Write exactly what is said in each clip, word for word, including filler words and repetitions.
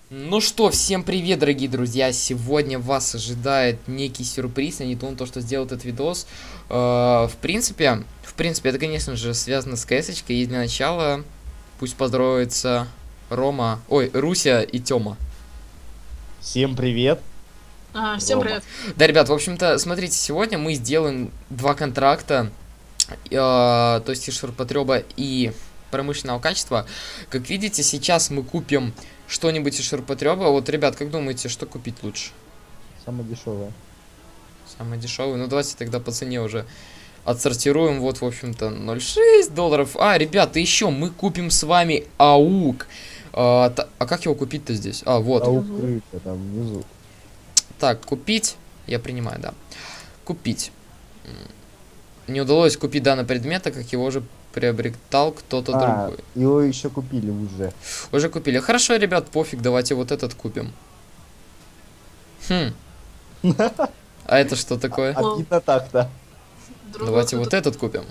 Ну что, всем привет, дорогие друзья! Сегодня вас ожидает некий сюрприз, а не то, что сделал этот видос. Э, в принципе, в принципе, это, конечно же, связано с кэсочкой. И для начала пусть поздоровится Рома, ой, Руся и Тёма. Всем привет. А, всем Рома. привет. Да, ребят, в общем-то, смотрите, сегодня мы сделаем два контракта, э, то есть и ширпотрёба, и промышленного качества. Как видите, сейчас мы купим что-нибудь из ширпотрёба. Вот, ребят, как думаете, что купить лучше? Самое дешевое. Самый дешевый. Ну, давайте тогда по цене уже отсортируем. Вот, в общем-то, ноль целых шесть долларов. А, ребята, еще мы купим с вами АУК. А, та- а как его купить-то здесь? А, вот. А укрытие там внизу. Так, купить. Я принимаю, да. Купить. М, Не удалось купить данный предмет, так как его уже приобретал кто-то А, другой. его еще купили уже. Уже купили. Хорошо, ребят, пофиг, давайте вот этот купим. Хм. А это что такое? Обидно так-то. Другой Давайте вот кто-то- этот купим.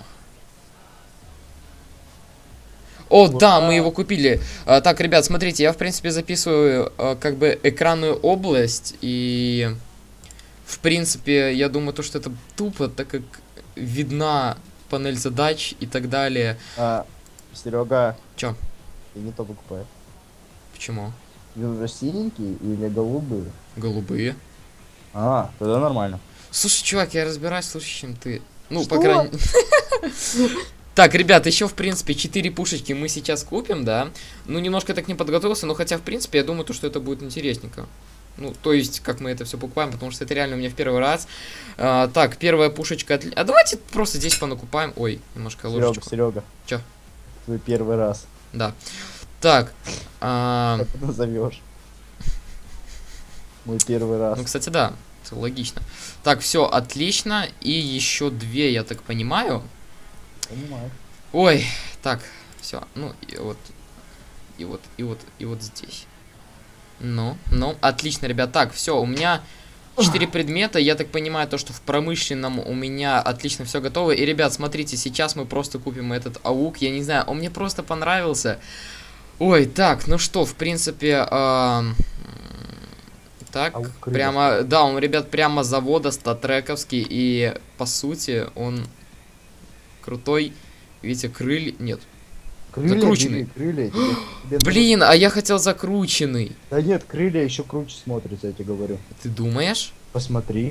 О, Вот да, так. мы его купили. А, так, ребят, смотрите, я, в принципе, записываю а, как бы экранную область. И, в принципе, я думаю, то, что это тупо, так как видна панель задач и так далее. А, Серега. Чё? Ты не то покупаешь. Почему? Выбрать синенький или голубые? Голубые. А, тогда нормально. Слушай, чувак, я разбираюсь лучше, чем ты. Ну, по Что? крайней... Так, ребят, еще, в принципе, четыре пушечки мы сейчас купим, да. Ну, немножко так не подготовился, но хотя, в принципе, я думаю, то, что это будет интересненько. Ну, то есть, как мы это все покупаем, потому что это реально у меня в первый раз. А, так, первая пушечка... отли- А давайте просто здесь понакупаем. Ой, немножко Серега, ложечку. Серега. Чё? Твой первый раз. Да. Так. а, Как ты назовешь? Мой первый раз. Ну, кстати, да. Это логично. Так, все, отлично. И еще две, я так понимаю. Понимаю. Ой, так, все, ну и вот, и вот, и вот, и вот здесь. Ну, ну, отлично, ребят. Так, все, у меня четыре предмета. Я так понимаю, то, что в промышленном у меня отлично все готово. И, ребят, смотрите, сейчас мы просто купим этот АУК. Я не знаю, он мне просто понравился. Ой, так, ну что, в принципе, эм, так, АУК крылья. прямо, да, он, ребят, прямо с завода, статрековский. И, по сути, он крутой. Видите, крылья... Нет. Крылья, Закрученный. бери, крылья. тебе- тебе Блин, а я хотел закрученный. надо- Да нет, крылья еще круче смотрятся, я тебе говорю. Ты думаешь? Посмотри.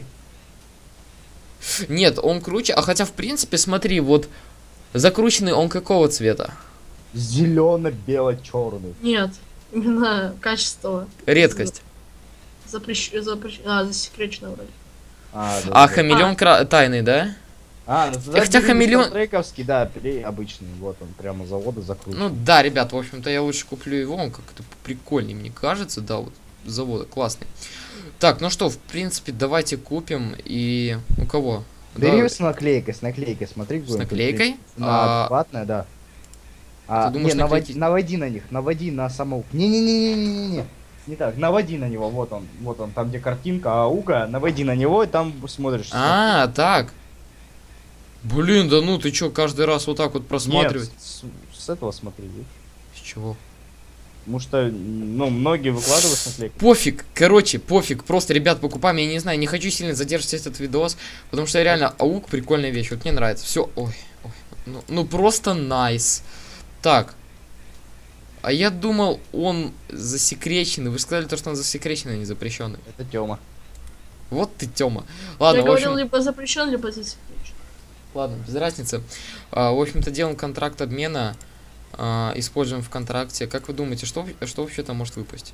Нет, он круче. А хотя, в принципе, смотри, вот закрученный он какого цвета? Зелено-бело-черный. Нет, именно качество. Редкость. Запрещ... Запрещ... А, засекречено вроде. А, да, А да. хамелеон кра- тайный, да? А, ну тогда Хотя бери хамелеон- Трековский, да, бери обычный, вот он, прямо с завода закручен. Ну да, ребят, в общем-то, я лучше куплю его. Он как-то прикольней, мне кажется. Да, вот с завода, классный. Так, ну что, в принципе, давайте купим. И у кого? Бери Да, с наклейкой, с наклейкой, смотри. с наклейкой? На А, адекватная, да. А, Ты думаешь, не, наводи, наклейки- наводи на них, наводи на самого. Не-не-не-не-не-не-не. Не так, наводи на него, вот он, вот он, там где картинка ауга, наводи на него и там смотришь. А, так. Блин, да ну ты чё, каждый раз вот так вот Нет, просматривать? с, с этого смотри, видишь? С чего? Потому что, ну, многие выкладывают с наклейкой. Пофиг, короче, пофиг, просто, ребят, покупаем, я не знаю, не хочу сильно задерживать этот видос, потому что реально АУК прикольная вещь, вот мне нравится, все, ой, ой, ну, ну просто найс. Так, а я думал, он засекреченный, вы же сказали то, что он засекреченный, а не запрещенный. Это Тёма. Вот ты, Тёма. Ладно, Я в говорил, общем, либо запрещен, либо засекречен. ладно, без разницы. А, в общем-то, делаем контракт обмена, а, используем в контракте. Как вы думаете, что, в- что вообще там может выпасть?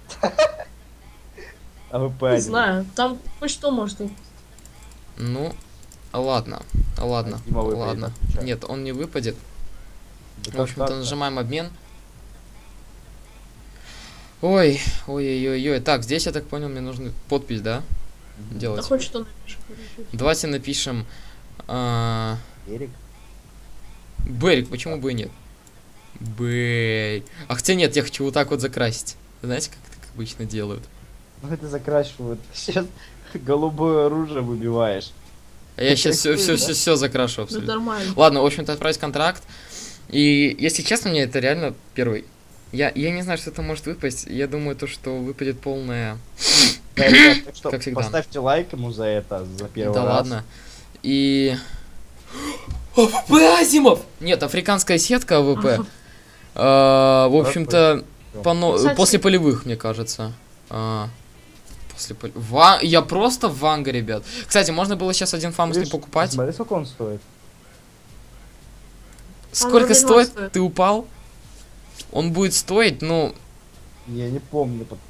А вы Не по знаю, там хоть что может быть. Ну, ладно, ладно, А Дима выпадет, ладно. отвечаю. Нет, он не выпадет. Да В как общем-то, так-то? нажимаем обмен. Ой, ой-ой-ой. Так, здесь, я так понял, мне нужно подпись, да, Мгм. Да делать. хоть что напиши. Давайте напишем а, Эрик. Берик, почему бы и нет? Бэй. А хотя нет, я хочу вот так вот закрасить. Знаете, как так обычно делают? Ну это закрашивают. Сейчас голубое оружие выбиваешь. А я сейчас все, все, Да? все, все закрашу Ну абсолютно. нормально. Ладно, в общем-то, отправить контракт. И, если честно, мне это реально первый Я, я не знаю, что это может выпасть. Я думаю, то, что выпадет полная... Да, ребят, так что Как всегда. поставьте лайк ему за это, за первый Да раз. ладно. И... АВП Азимов! Нет, африканская сетка АВП. А, в общем-то, пано- Кстати- после полевых, мне кажется. А, после поле- Ва- Я просто в Ванга, ребят. Кстати, можно было сейчас один фамусный Видишь, покупать. Смотри, сколько он стоит. Сколько вроде стоит? два стоит. Ты упал? Он будет стоить, ну... Я не помню. под-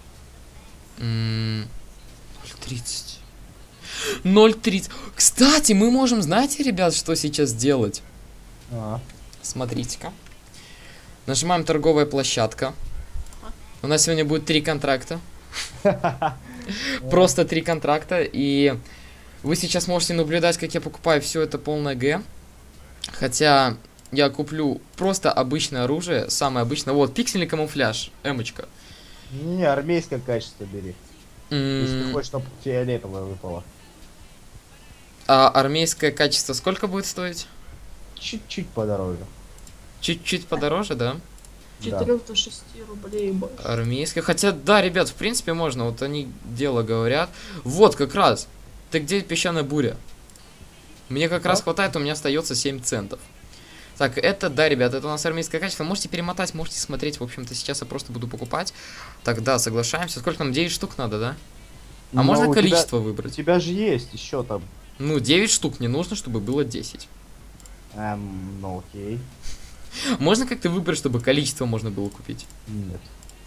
м, ноль тридцать. ноль тридцать. Кстати, мы можем, знаете, ребят, что сейчас делать? А, Смотрите-ка. Нажимаем торговая площадка. У нас сегодня будет три контракта. Просто три контракта. И вы сейчас можете наблюдать, как я покупаю все это полное Г. Хотя я куплю просто обычное оружие. Самое обычное. Вот, пиксельный камуфляж. Эмочка. Не, армейское качество бери. Если ты М, хочешь, чтобы фиолетовое выпало. А армейское качество сколько будет стоить? Чуть-чуть подороже. Чуть-чуть подороже, да? Да. четыре до шести рублей больше. Армейское. Хотя, да, ребят, в принципе можно. Вот они дело говорят. Вот, как раз. Ты где песчаная буря? Мне как Да. раз хватает, у меня остается семь центов. Так, это, да, ребят, это у нас армейское качество. Можете перемотать, можете смотреть. В общем-то, сейчас я просто буду покупать. Так, да, соглашаемся. Сколько нам? девять штук надо, да? А Но можно у тебя- количество У выбрать? тебя же есть еще там. Ну, девять штук. Мне нужно, чтобы было десять. Эм, ну окей. Можно как-то выбрать, чтобы количество можно было купить? Нет.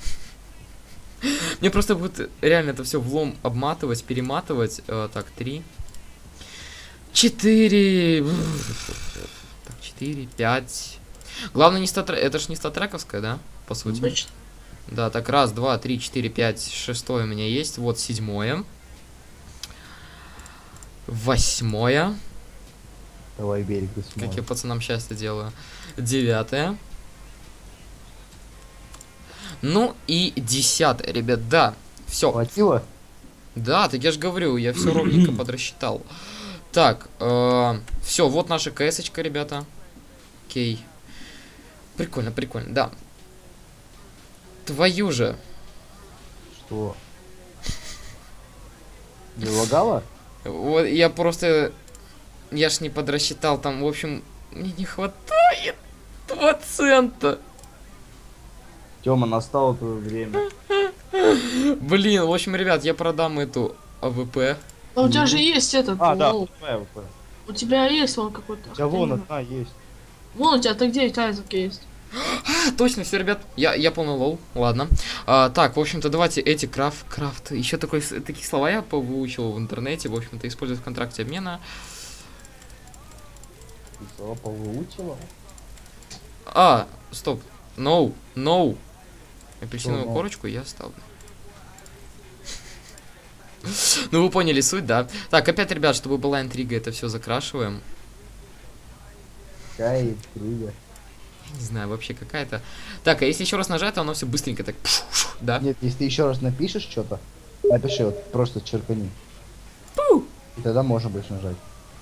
Мне просто будет реально это все влом обматывать, перематывать. Э, так, три. Четыре. Так, четыре, пять. Главное, не статра... это ж не статрековская, да? По сути. Точно. Да, так, раз, два, три, четыре, пять, шестое у меня есть. Вот седьмое. Восьмое. Давай берег ты Как я смотришь. пацанам счастье делаю. Девятое. Ну и десятое, ребят, да. Все. Хватило? Да, так я же говорю, я все ровненько подрасчитал. Так, все, вот наша КС-очка, ребята. Окей. Прикольно, прикольно, да. Твою же. Что? Не лагало? Вот я просто... Я ж не подрасчитал, там, в общем, мне не хватает два цента. Тёма, настало твое время. Блин, в общем, ребят, я продам эту АВП. А у тебя же есть этот. А, да, лол. твоя ВП. У тебя есть вон какой-то. У тебя вон хотя не- одна есть. Вон у тебя так девять айзек есть. А, точно, все, ребят, я, я полный лол, ладно. А, так, в общем-то, давайте эти крафт, крафт. Еще такой, с- такие слова я выучил в интернете, в общем-то, использовать в контракте обмена. Ты слова повыучила? А, стоп, no, no. Апельсиновую no? корочку я оставлю. Ну, вы поняли суть, да? Так, опять, ребят, чтобы была интрига, это все закрашиваем. Какая интрига. Я не знаю, вообще какая-то. Так, а если еще раз нажать, то оно все быстренько так, пшу-шу, да? Нет, если ты еще раз напишешь что-то, напиши, вот просто черкани. И тогда можно будешь нажать.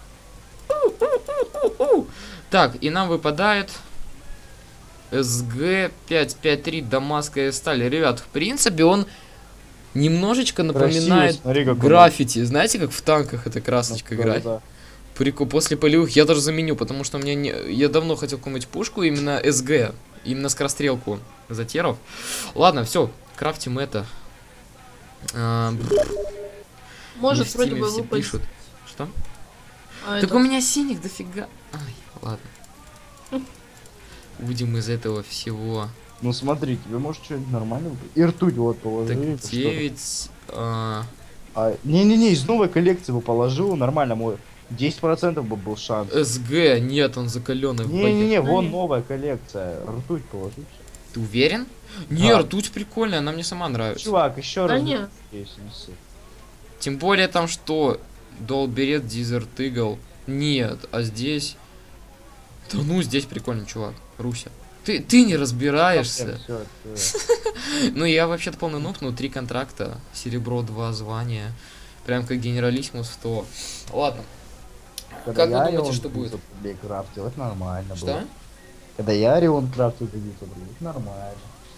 Так, и нам выпадает эс гэ пятьсот пятьдесят три дамасская сталь. Ребят, в принципе, он немножечко напоминает Красиво, смотри, как он. граффити. Знаете, как в танках эта красочка Да, играет? да. Прикол, после полевых я даже заменю, потому что мне не... я давно хотел какую-нибудь пушку, именно эс гэ, именно скорострелку затеров. Ладно, все, крафтим это. А, Может, мне в вроде Steam бы все выпасть. пишут. Что? А Так этот- у меня синих дофига. Ай, ладно. Будем из этого всего. Ну смотри, тебе может что-нибудь нормально выпасть. И ртуть вот положи. Так, что-то. девять. а, А, не-не-не, из новой коллекции бы положил, нормально, мой. десять процентов бы был шанс. эс гэ, нет, он закаленный. в боях. Не-не-не, вон Не. новая коллекция. Ртуть положи. Ты уверен? Не, Да. ртуть прикольная, она мне сама нравится. Чувак, еще Да раз. нет. Есть, не ссы. Тем более там что? Долберет, Дизерт Игл. Нет, а здесь... Да ну, здесь прикольно, чувак. Руся. Ты, ты не разбираешься. Всё, всё. Ну, я вообще-то полный нуб, ну, три контракта. Серебро, два звания. Прям как генералиссимус сто. Ладно. Когда Как вы я думаете, Орион что будет? девятьсот рублей крафтил, это нормально Что? было. Когда я Орион крафтил за девятьсот рублей, это нормально.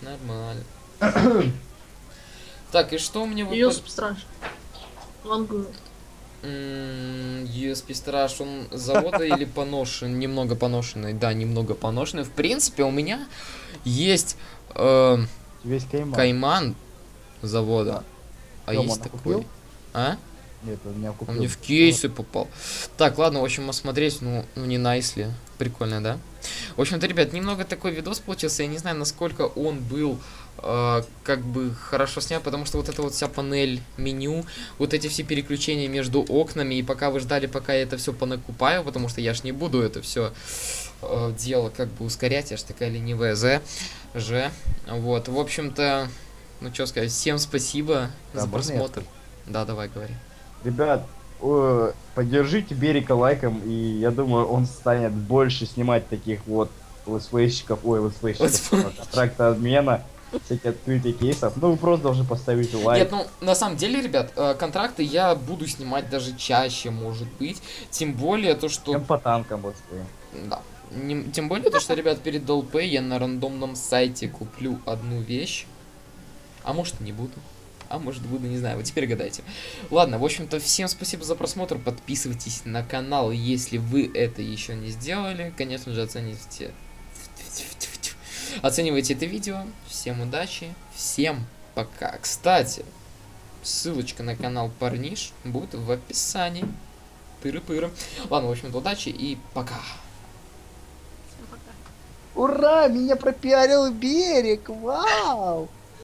Нормально. Так, и что мне вот... ю эс пи страж. Вангую. ю эс пи страж, он с завода или поношен? Немного поношенный, да, немного поношенный. В принципе, у меня есть э, Весь кайман. кайман завода. А Рома, есть он такой. купил? А? Нет, он меня купил. Он мне в кейсы попал. Так, ладно, в общем, осмотреть, ну, ну не найсли. Прикольно, да? В общем-то, ребят, немного такой видос получился. Я не знаю, насколько он был э, как бы хорошо снят, потому что вот эта вот вся панель меню, вот эти все переключения между окнами, и пока вы ждали, пока я это все понакупаю, потому что я ж не буду это все э, дело как бы ускорять, я ж такая ленивая З, Ж. Вот, в общем-то, ну что сказать, всем спасибо Да, за можно я просмотр. Да, давай, говори. Ребят, э, поддержите Берика лайком, и я думаю, он станет больше снимать таких вот летсплейщиков, ой, летсплейщиков, контракта обмена, всякие открытия кейсов. Ну, вы просто должны поставить лайк. Нет, ну, на самом деле, ребят, э, контракты я буду снимать даже чаще, может быть. Тем более то, что... Чем по танкам летсплей. Да. Не- тем более то, что, ребят, перед долпей я на рандомном сайте куплю одну вещь. А может и не буду. А может буду, не знаю, вот теперь гадайте. Ладно, в общем-то, всем спасибо за просмотр. Подписывайтесь на канал, если вы это еще не сделали. Конечно же, оцените... Оценивайте это видео. Всем удачи. Всем пока. Кстати, ссылочка на канал Парниш будет в описании. Тыры-пыры. Ладно, в общем-то, удачи и пока. Всем пока. Ура, меня пропиарил Берик, вау!